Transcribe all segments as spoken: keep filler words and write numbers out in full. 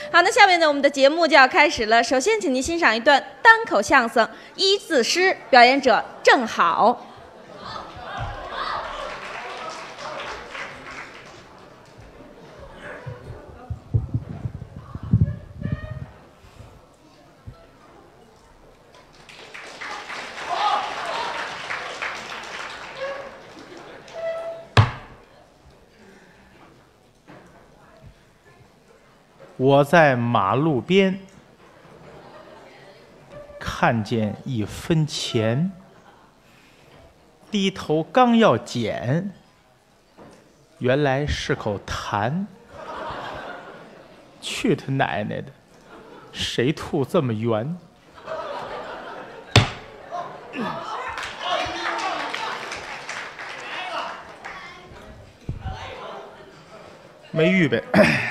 好，那下面呢，我们的节目就要开始了。首先，请您欣赏一段单口相声《一字诗》，表演者郑好。 我在马路边看见一分钱，低头刚要捡，原来是口痰。去他奶奶的，谁吐这么圆？没预备。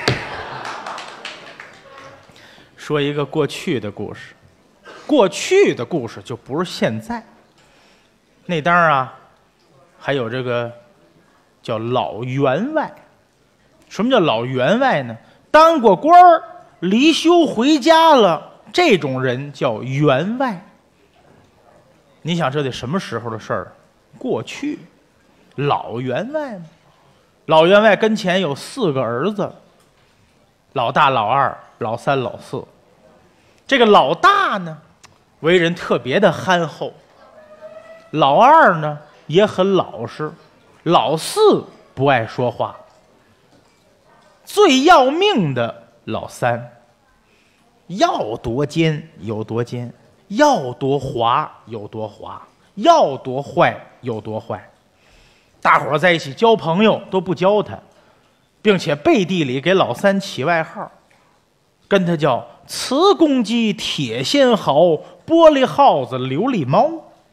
说一个过去的故事，过去的故事就不是现在。那当然啊，还有这个叫老员外。什么叫老员外呢？当过官儿离休回家了，这种人叫员外。你想这得什么时候的事儿？过去，老员外嘛。老员外跟前有四个儿子，老大、老二、老三、老四。这个老大呢，为人特别的憨厚；老二呢也很老实；老四不爱说话。最要命的老三，要多尖有多尖，要多滑有多滑，要多坏有多坏。大伙儿在一起交朋友都不教他，并且背地里给老三起外号，跟他叫瓷公鸡、铁仙毫、玻璃耗子、琉璃猫，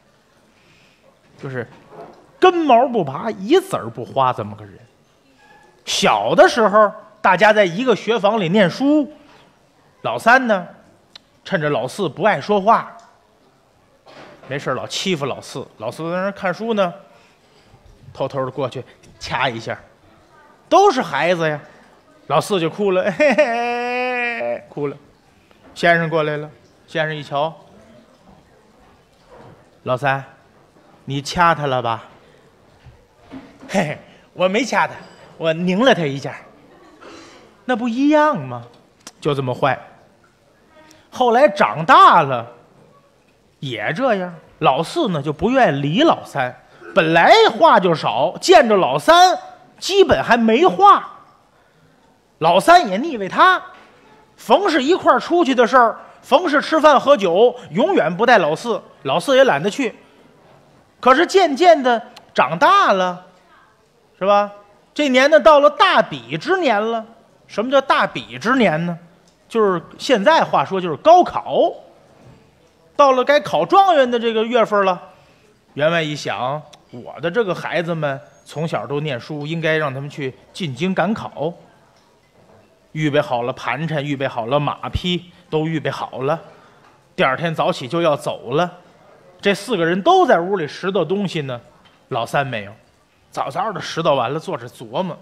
就是根毛不拔，一子儿不花这么个人。小的时候，大家在一个学房里念书，老三呢，趁着老四不爱说话，没事老欺负老四，老四在那儿看书呢，偷偷的过去掐一下，都是孩子呀，老四就哭了，嘿嘿，哭了。先生过来了，先生一瞧，老三，你掐他了吧？嘿嘿，我没掐他，我拧了他一下。那不一样吗？就这么坏。后来长大了，也这样。老四呢就不愿意理老三，本来话就少，见着老三基本还没话。老三也腻歪他。逢是一块出去的事儿，逢是吃饭喝酒，永远不带老四，老四也懒得去。可是渐渐的长大了，是吧？这年呢到了大比之年了。什么叫大比之年呢？就是现在话说就是高考，到了该考状元的这个月份了。员外一想，我的这个孩子们从小都念书，应该让他们去进京赶考。预备好了盘缠，预备好了马匹，都预备好了。第二天早起就要走了。这四个人都在屋里拾掇东西呢，老三没有，早早的拾掇完了，坐着琢磨。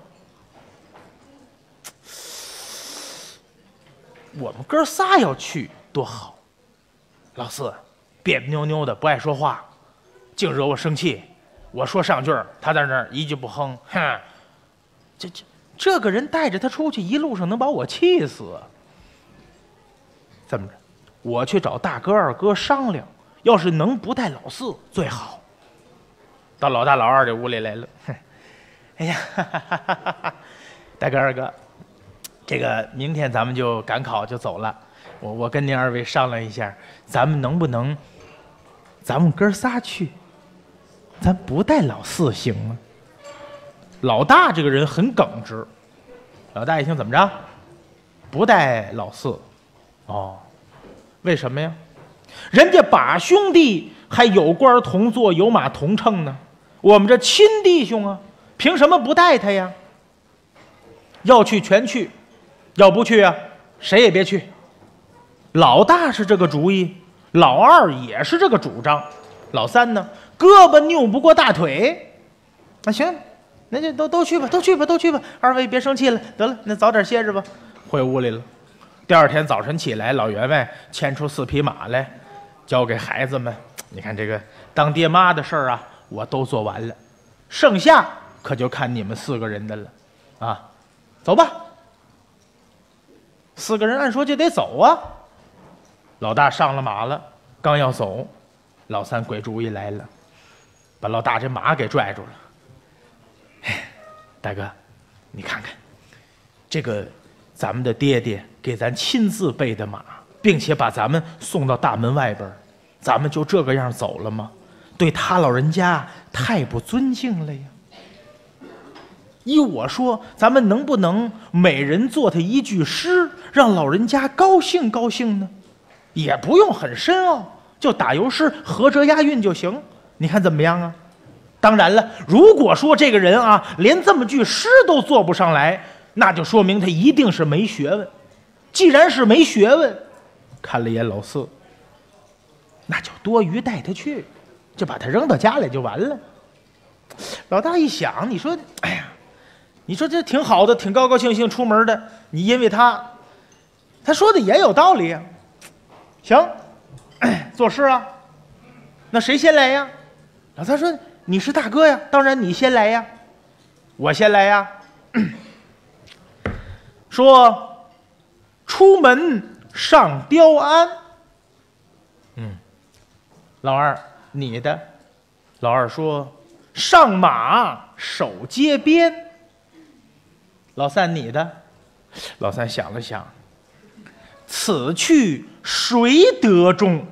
我们哥仨要去多好。老四别别扭扭的，不爱说话，净惹我生气。我说上句儿，他在那儿一句不哼，哼，这这。这个人带着他出去，一路上能把我气死。这么着，我去找大哥二哥商量，要是能不带老四最好。到老大老二这屋里来了，哎呀，哈哈哈哈哈，大哥二哥，这个明天咱们就赶考就走了。我我跟您二位商量一下，咱们能不能，咱们哥仨去，咱不带老四行吗？老大这个人很耿直，老大一听怎么着，不带老四，哦，为什么呀？人家把兄弟还有官同坐，有马同乘呢，我们这亲弟兄啊，凭什么不带他呀？要去全去，要不去啊，谁也别去。老大是这个主意，老二也是这个主张，老三呢，胳膊扭不过大腿，那行。那就都都去吧，都去吧，都去吧。二位别生气了，得了，那早点歇着吧。回屋里了， 第二天早晨起来，老员外牵出四匹马来，交给孩子们。你看这个当爹妈的事儿啊，我都做完了，剩下可就看你们四个人的了，啊，走吧。四个人按说就得走啊。老大上了马了，刚要走，老三鬼主意来了，把老大这马给拽住了。哎，大哥，你看看，这个咱们的爹爹给咱亲自备的马，并且把咱们送到大门外边，咱们就这个样走了吗？对他老人家太不尊敬了呀。依我说，咱们能不能每人做他一句诗，让老人家高兴高兴呢？也不用很深奥，就打油诗合辙押韵就行。你看怎么样啊？当然了，如果说这个人啊连这么句诗都做不上来，那就说明他一定是没学问。既然是没学问，看了一眼老四，那就多余带他去，就把他扔到家里就完了。老大一想，你说，哎呀，你说这挺好的，挺高高兴兴出门的，你因为他，他说的也有道理啊。行，作诗啊，那谁先来呀？老三说：“你是大哥呀，当然你先来呀。”我先来呀。说出门上雕鞍。嗯，老二你的。老二说上马手接鞭。老三你的。老三想了想，此去谁得中？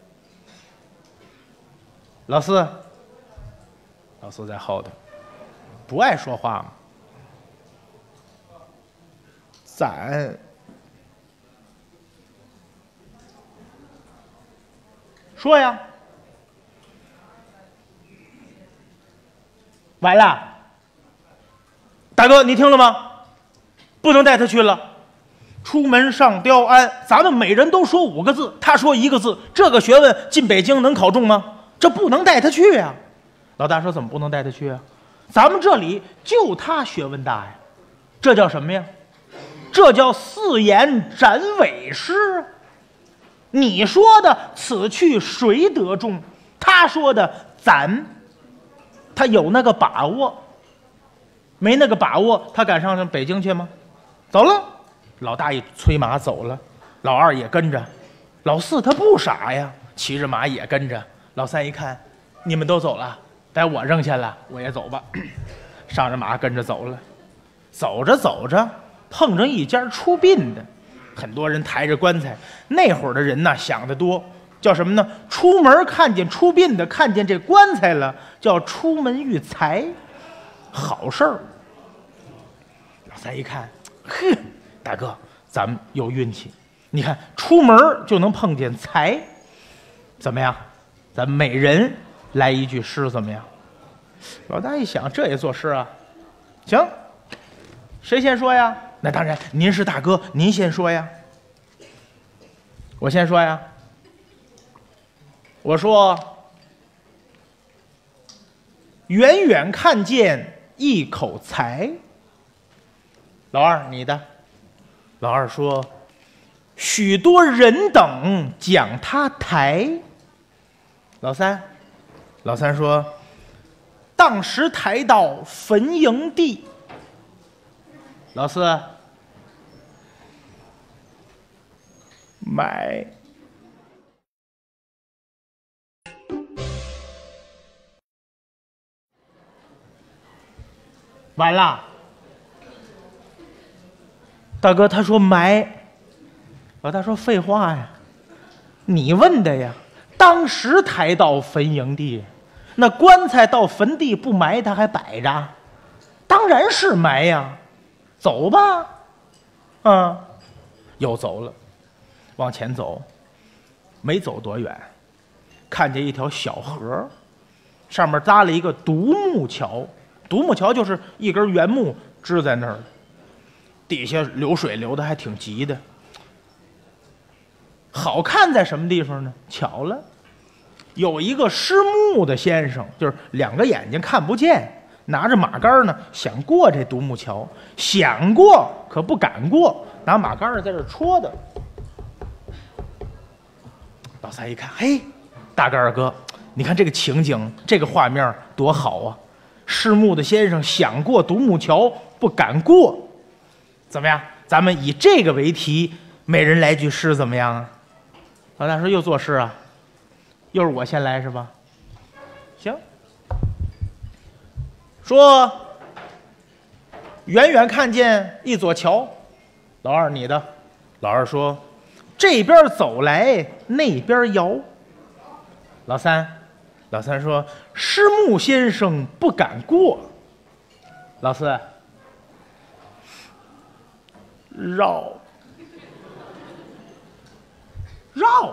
老四，老四在后头，不爱说话嘛。咱说呀，完了，大哥，你听了吗？不能带他去了。出门上雕鞍，咱们每人都说五个字，他说一个字，这个学问进北京能考中吗？这不能带他去呀。老大说怎么不能带他去啊？咱们这里就他学问大呀，这叫什么呀？这叫四言斩尾诗。你说的此去谁得中，他说的咱，他有那个把握，没那个把握，他敢上北京去吗？走了。老大一催马走了，老二也跟着，老四他不傻呀，骑着马也跟着。老三一看，你们都走了，待我扔下了，我也走吧。上着马跟着走了，走着走着碰着一家出殡的，很多人抬着棺材。那会儿的人呢想得多，叫什么呢？出门看见出殡的，看见这棺材了，叫出门遇财，好事儿。老三一看，哼，大哥，咱们有运气，你看出门就能碰见财，怎么样？咱们每人来一句诗怎么样？老大一想，这也作诗啊？行，谁先说呀？那当然，您是大哥，您先说呀。我先说呀。我说，远远看见一口财。老二，你的。老二说，许多人等将他抬。老三，老三说，当时抬到坟营地。老四，买。完了。大哥，他说埋。老大说废话呀，你问的呀。当时抬到坟营地，那棺材到坟地不埋，他还摆着，当然是埋呀。走吧，啊，又走了，往前走，没走多远，看见一条小河，上面搭了一个独木桥。独木桥就是一根圆木支在那儿，底下流水流的还挺急的。好看在什么地方呢？巧了，有一个失目的先生，就是两个眼睛看不见，拿着马杆呢，想过这独木桥，想过可不敢过， 拿马杆儿在这戳的。老三一看，嘿，大个二哥，你看这个情景，这个画面多好啊！失目的先生想过独木桥，不敢过。怎么样？咱们以这个为题，每人来句诗，怎么样啊？老大说又作诗啊，又是我先来是吧？行。说远远看见一座桥，老二你的。老二说这边走来那边摇。老三，老三说失目先生不敢过。老四，绕绕。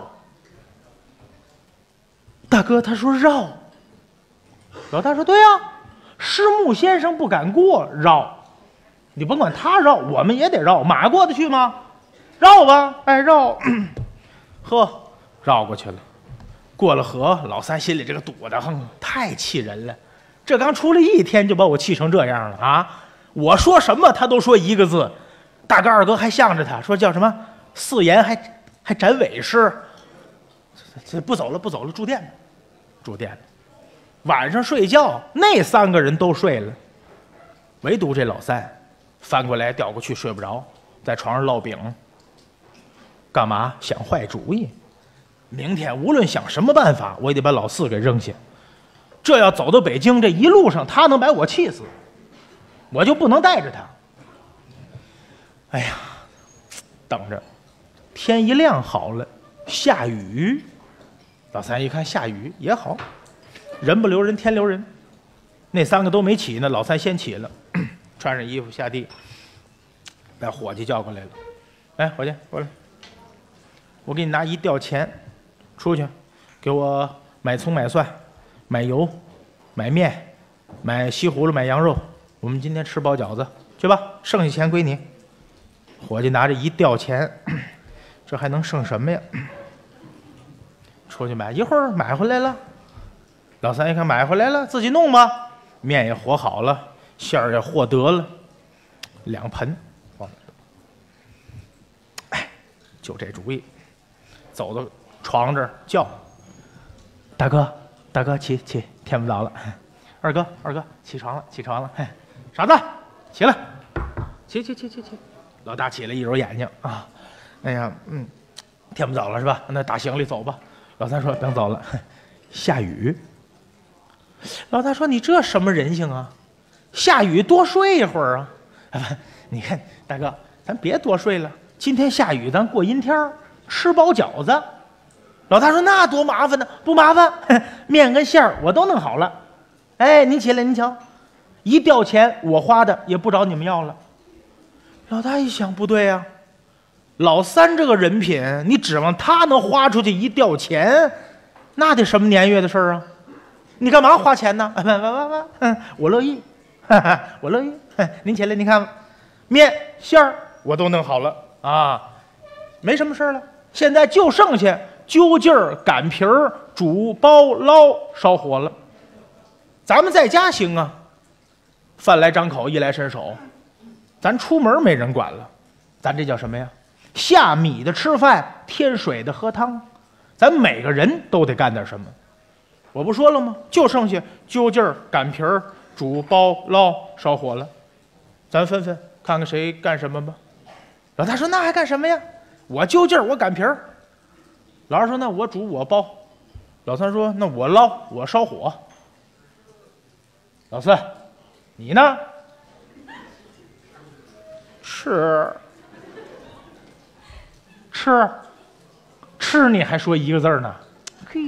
大哥他说绕。老大说对啊，失目先生不敢过，绕。你甭管他绕，我们也得绕，马过得去吗？绕吧，哎绕。呵，绕过去了。过了河，老三心里这个堵得慌，太气人了。这刚出来一天就把我气成这样了啊！我说什么他都说一个字。大哥二哥还向着他说叫什么四言还还展尾诗。这不走了不走了，住店吧，住店了。晚上睡觉，那三个人都睡了，唯独这老三翻过来调过去睡不着，在床上烙饼。干嘛？想坏主意。明天无论想什么办法，我也得把老四给扔下。这要走到北京，这一路上他能把我气死，我就不能带着他。哎呀，等着，天一亮好了，下雨。老三一看下雨也好，人不留人，天留人。那三个都没起呢，老三先起了，穿上衣服下地，把伙计叫过来了。哎，伙计过来，我给你拿一吊钱，出去给我买葱买蒜买油买面买西葫芦买羊肉，我们今天吃包饺子去吧，剩下钱归你。伙计拿着一吊钱，这还能剩什么呀？出去买，一会儿买回来了。老三一看买回来了，自己弄吧，面也和好了，馅儿也和得了，两盆。哎，就这主意，走到床这儿叫大哥，大哥起起，天不早了。二哥，二哥，起床了，起床了。嘿，傻子，起来，起起起起起。老大起来一揉眼睛啊，哎呀，嗯，天不早了是吧？那打行李走吧。老三说甭走了，下雨。老大说你这什么人性啊？下雨多睡一会儿啊！啊，你看大哥，咱别多睡了，今天下雨，咱过阴天吃包饺子。老大说那多麻烦呢，不麻烦，面跟馅儿我都弄好了。哎，您起来，您瞧，一吊钱我花的，也不找你们要了。老大一想不对呀、啊，老三这个人品，你指望他能花出去一吊钱，那得什么年月的事儿啊？你干嘛花钱呢？不不不不，嗯，我乐意，哈哈，我乐意。您起来，您看，面馅儿我都弄好了啊，没什么事儿了。现在就剩下揪劲儿、擀皮儿、煮、包、捞、烧火了。咱们在家行啊，饭来张口，衣来伸手，咱出门没人管了。咱这叫什么呀？下米的吃饭，添水的喝汤，咱每个人都得干点什么。我不说了吗？就剩下揪劲儿、擀皮儿、煮、包、捞、烧火了。咱分分看看谁干什么吧。老大说那还干什么呀？我揪劲儿，我擀皮儿。老二说那我煮我包。老三说那我捞我烧火。老四，你呢？吃吃吃，你还说一个字呢？嘿，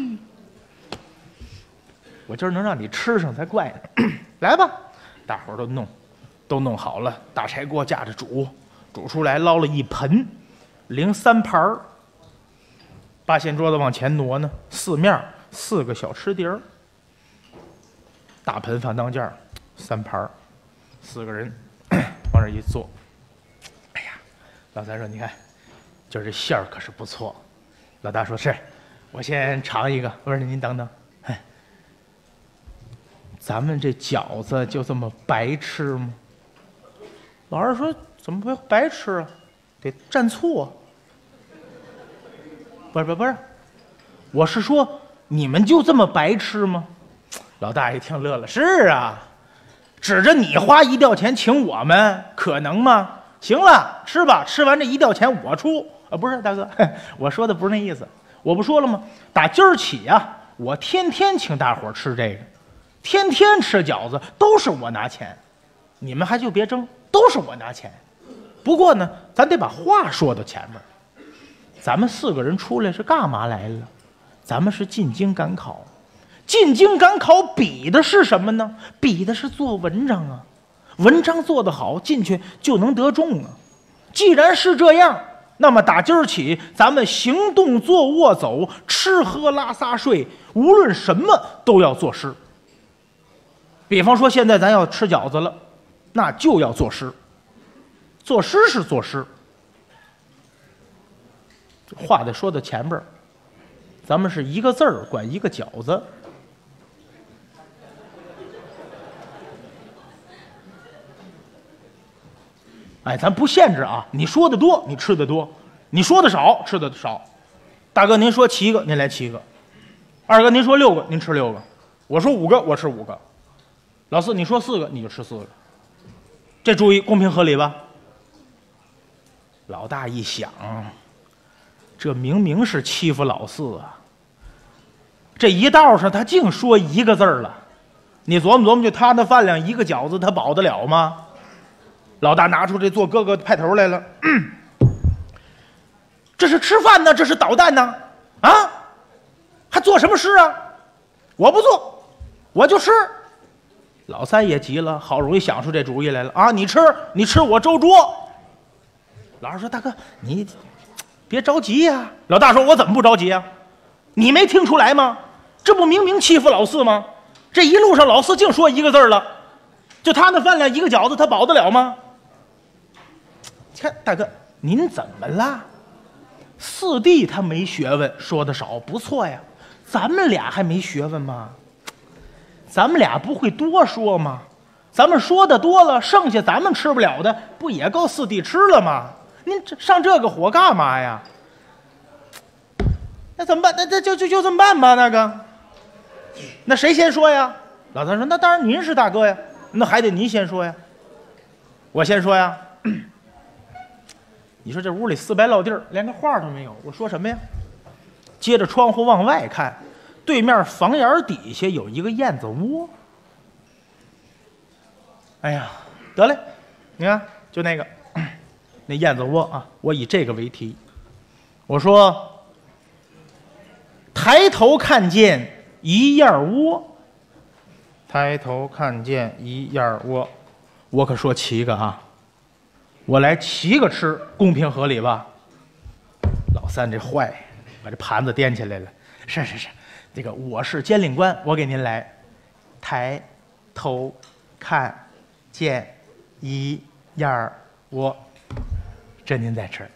我今儿能让你吃上才怪呢。来吧，大伙儿都弄都弄好了，大柴锅架着煮，煮出来捞了一盆，零三盘儿。八仙桌子往前挪呢，四面四个小吃碟儿，大盆放当间儿，三盘儿，四个人往这一坐。哎呀，老三说你看今儿这馅儿可是不错。老大说是，我先尝一个。我说您等等，哎，咱们这饺子就这么白吃吗？老二说怎么会白吃啊？ 得站错。不是不是不是，我是说你们就这么白吃吗？老大一听乐了，是啊，指着你花一吊钱请我们，可能吗？行了，吃吧，吃完这一吊钱我出啊！不是大哥，我说的不是那意思，我不说了吗？打今儿起呀，我天天请大伙儿吃这个，天天吃饺子都是我拿钱，你们还就别争，都是我拿钱。不过呢，咱得把话说到前面。咱们四个人出来是干嘛来了？咱们是进京赶考。进京赶考比的是什么呢？比的是做文章啊。文章做得好，进去就能得中啊。既然是这样，那么打今儿起，咱们行动、坐卧、走、吃喝拉撒睡，无论什么都要作诗。比方说，现在咱要吃饺子了，那就要作诗。作诗是作诗，话得说到前边儿，咱们是一个字儿管一个饺子。哎，咱不限制啊，你说的多，你吃的多；你说的少，吃的少。大哥，您说七个，您来七个；二哥，您说六个，您吃六个；我说五个，我吃五个；老四，你说四个，你就吃四个。这主意公平合理吧？老大一想，这明明是欺负老四啊！这一道上他净说一个字儿了，你琢磨琢磨，就他那饭量，一个饺子他饱得了吗？老大拿出这做哥哥派头来了，嗯，这是吃饭呢，这是捣蛋呢，啊，还做什么诗啊？我不做，我就吃。老三也急了，好容易想出这主意来了啊！你吃，你吃我周桌。老二说：“大哥，你别着急呀、啊。”老大说：“我怎么不着急呀、啊？你没听出来吗？这不明明欺负老四吗？这一路上老四净说一个字了，就他那饭量，一个饺子他饱得了吗？”看大哥，您怎么了？四弟他没学问，说的少，不错呀。咱们俩还没学问吗？咱们俩不会多说吗？咱们说的多了，剩下咱们吃不了的，不也够四弟吃了吗？您上这个火干嘛呀？那怎么办？那那就就就这么办吧。那个，那谁先说呀？老三说：“那当然您是大哥呀，那还得您先说呀。”我先说呀。你说这屋里四白落地儿，连个话都没有，我说什么呀？接着窗户往外看，对面房檐底下有一个燕子窝。哎呀，得嘞，你看，就那个那燕子窝啊，我以这个为题，我说抬头看见一燕窝，抬头看见一燕窝，我可说七个啊。我来七个吃，公平合理吧？老三这坏，把这盘子掂起来了。是是是，这个我是监领官，我给您来。抬头看见一燕窝，这您再吃。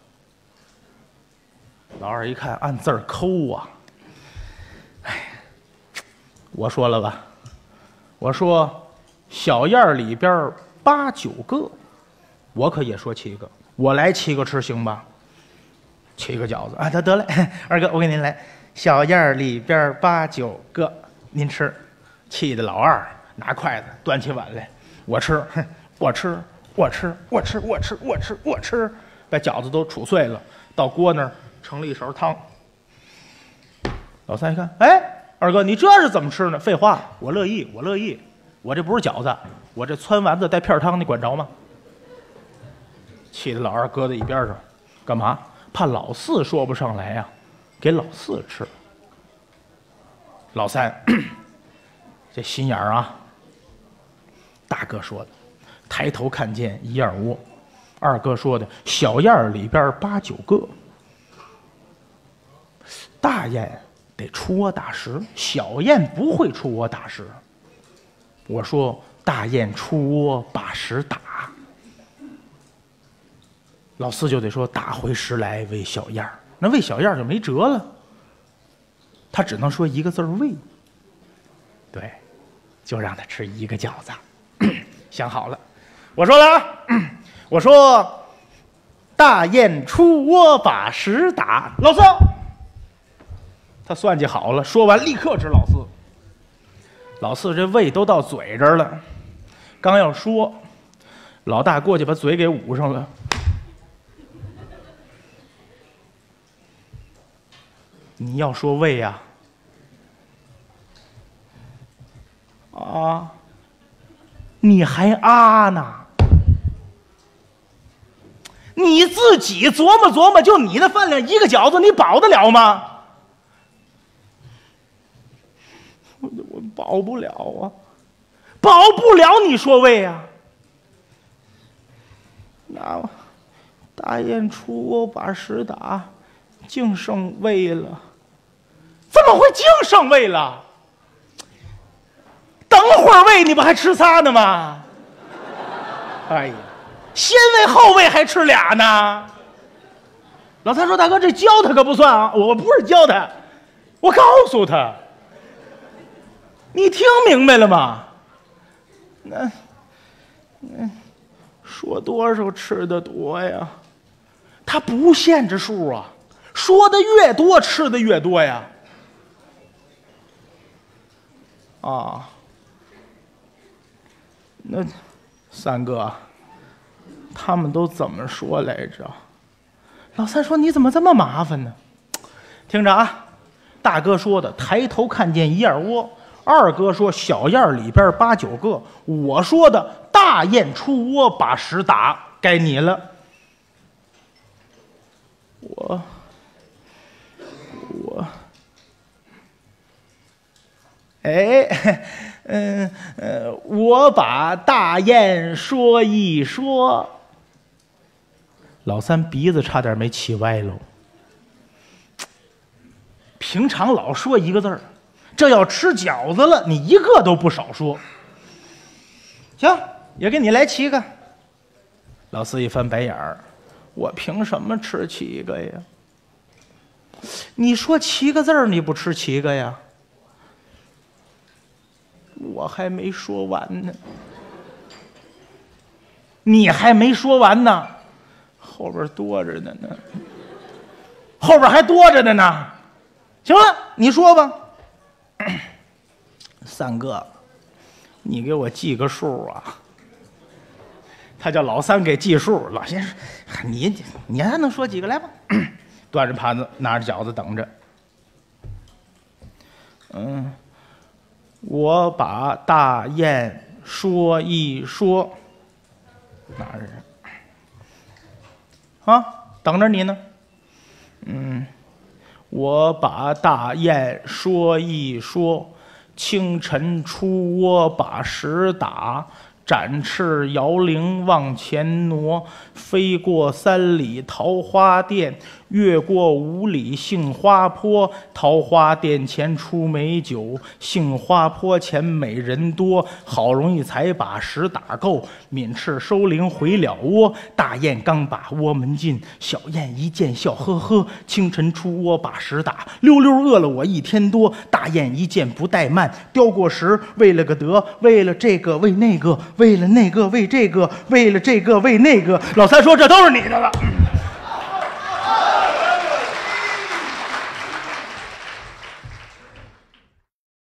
老二一看，按字儿抠啊。哎，我说了吧，我说小燕里边八九个。我可也说七个，我来七个吃行吧？七个饺子啊，得得嘞，二哥我给您来，小燕里边八九个，您吃。气的老二拿筷子端起碗来，我吃，我吃，我吃，我吃，我吃，我吃，我吃，把饺子都杵碎了，到锅那儿盛了一勺汤。老三一看，哎，二哥你这是怎么吃呢？废话，我乐意，我乐意，我这不是饺子，我这汆丸子带片汤，你管着吗？气得老二搁在一边上，干嘛？怕老四说不上来呀、啊，给老四吃。老三这心眼儿啊，大哥说的抬头看见一燕窝，二哥说的小燕里边八九个。大雁得出窝打食，小雁不会出窝打食。我说大雁出窝把食打。老四就得说打回食来喂小燕儿，那喂小燕儿就没辙了，他只能说一个字儿喂。对，就让他吃一个饺子。想好了，我说了啊，我说大雁出窝把屎打。老四，他算计好了，说完立刻指老四。老四这胃都到嘴这儿了，刚要说，老大过去把嘴给捂上了。你要说胃呀、啊？啊，你还啊呢？你自己琢磨琢磨，就你的分量，一个饺子你饱得了吗？我我饱不了啊，饱不了，你说胃啊？那大雁出窝把屎打，净剩胃了。怎么会净剩胃了？等会儿胃你不还吃仨呢吗？哎呀，先胃后胃还吃俩呢。老三说：“大哥，这教他可不算啊，我不是教他，我告诉他。你听明白了吗？那，嗯，说多少吃的多呀？他不限制数啊，说的越多，吃的越多呀。啊，那三哥，他们都怎么说来着？”老三说：“你怎么这么麻烦呢？听着啊，大哥说的抬头看见一燕窝，二哥说小燕里边八九个，我说的大雁出窝把屎打，该你了。我我哎，嗯呃，我把大雁说一说。”老三鼻子差点没气歪喽。平常老说一个字儿，这要吃饺子了，你一个都不少说。行，也给你来七个。老四一翻白眼儿，我凭什么吃七个呀？你说七个字儿，你不吃七个呀？我还没说完呢。你还没说完呢。后边多着呢呢，后边还多着的呢。行了，你说吧。三哥，你给我记个数啊。他叫老三给记数，老先生，你你还能说几个来吧？端着盘子，拿着饺子等着。嗯，我把大雁说一说，拿着。啊，等着你呢。嗯，我把大雁说一说，清晨出窝把屎打，展翅摇铃往前挪，飞过三里桃花店，越过五里杏花坡，桃花店前出美酒，杏花坡前美人多，好容易才把屎打够，抿翅收铃回了窝，大雁刚把窝门进，小雁一见笑呵呵，清晨出窝把屎打，溜溜饿了我一天多，大雁一见不怠慢，叼过食为了个得，为了这个为那个，为了那个为这个，为了这个为那个。老三说这都是你的了。